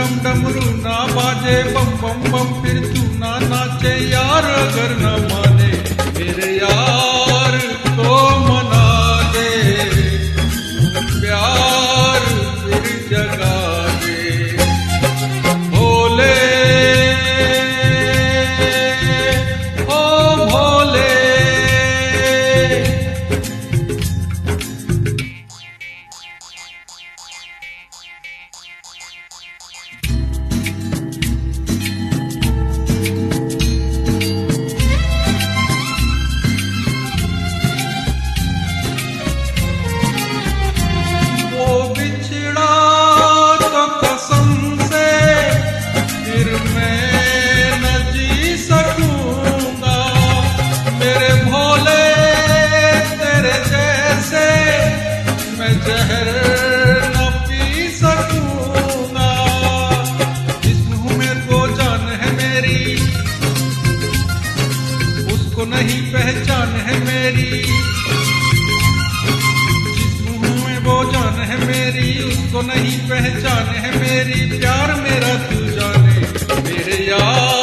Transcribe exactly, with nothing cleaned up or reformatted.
ढम डमरू ना बाजे बम बम बम फिर तू ना नाचे यार अगर न माने मेरे यार तो मना दे प्यार फिर जगा दे भोले ओ भोले। जहर न पी सकूंगा जिस मुंह में वो जान है मेरी उसको नहीं पहचान है मेरी जिस मुंह में वो जान है मेरी उसको नहीं पहचान है मेरी प्यार मेरा तू जाने मेरे यार।